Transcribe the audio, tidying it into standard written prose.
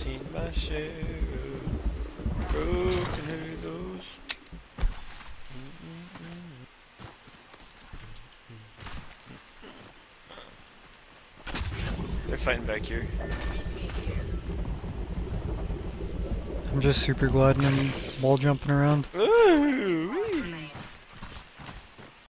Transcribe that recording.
seen my share of broken halos. They're fighting back here. I'm just super gliding and wall jumping around. Ooh,